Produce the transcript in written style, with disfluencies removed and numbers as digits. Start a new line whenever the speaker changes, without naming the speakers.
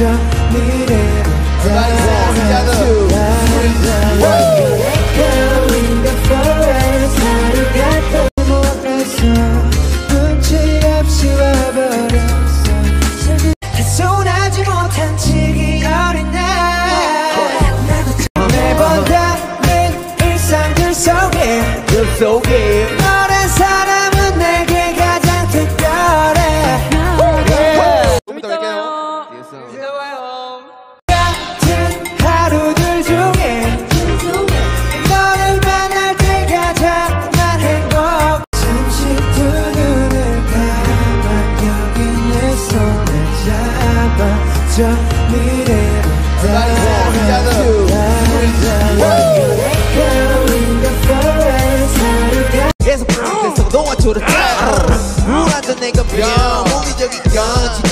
저 미래를 따라가 Going the forest 하루가 또 모아서 눈치 없이 와버렸어 한손하지 못한 치기 어린 날 매번 다른 일상들 속에 너란 사람은 내게 가장 특별해
좀 이따 뵐게요.
이따 봐요. 같은 하루들 중에 너를 만날 때 가장 난 행복 잠시 두 눈을 감아 여기 내 손을 잡아 저 미래를 따라가 Going the forest 하루가
계속 너와 초록 물 한잔 내가 병 물리적인 건